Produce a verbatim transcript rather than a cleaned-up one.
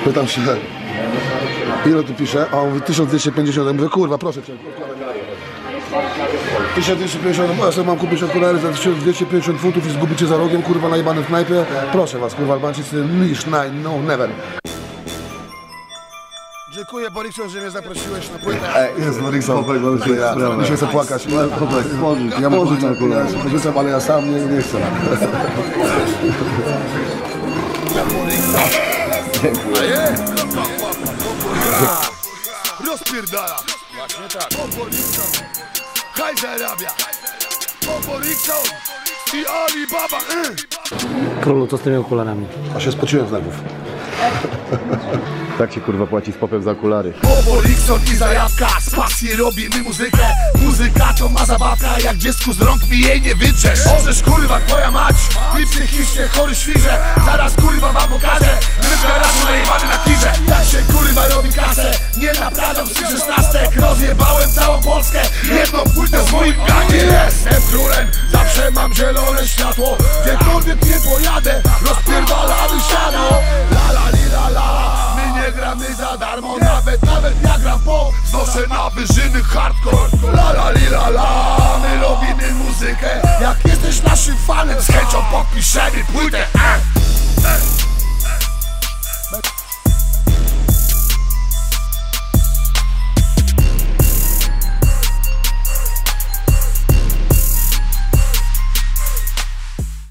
Pytam się, ile tu pisze? A on mówi tysiąc dwieście pięćdziesiąt. Ja mówię, kurwa, proszę cię. tysiąc dwieście pięćdziesiąt, ja sobie mam kupić okulary za tysiąc dwieście pięćdziesiąt funtów i zgubicie za rogiem, kurwa, najebany w knajpie. Proszę was, kurwa, Albańczycy, niż, nine, no, never. Dziękuję, Borikson, że mnie zaprosiłeś na płytę. Ej, jest Borikson, ja nie chcę płakać. Chłopak, pożycz, ja pożycz na okulary. Pożyczam, ale ja sam nie, nie chcę. Dziękuję. Rozpierdala. Właśnie tak. Borikson. Haj zarabia. Borikson i Alibaba. Królu, co z tymi okularami? A się spociłem z nerwów. Tak się kurwa płaci z popem za okulary. Borikson i zajawka, z pasji robimy muzykę. Muzyka to ma zabawka, jak dziecku z rąk mi jej nie wytrzesz. Możesz kurwa twoja mać, i psychicznie chory świrze. Zaraz kurwa wam pokażę, my w garażu najebany na tirze. Tak się kurwa robi kasę, nie naprawiam z szesnastek. Rozjebałem całą Polskę, jedną płytę z moim gangiem. Jestem królem, zawsze mam zielone światło. Gdziekolwiek nie pojadę, rozpierdalamy siano. La la li la la. Nie gramy za darmo, nawet, nawet ja gram po. Znoszę na wyżyny hardcore. La la li la la. My robimy muzykę. Jak jesteś naszym fanem, z chęcią podpiszemy płytę.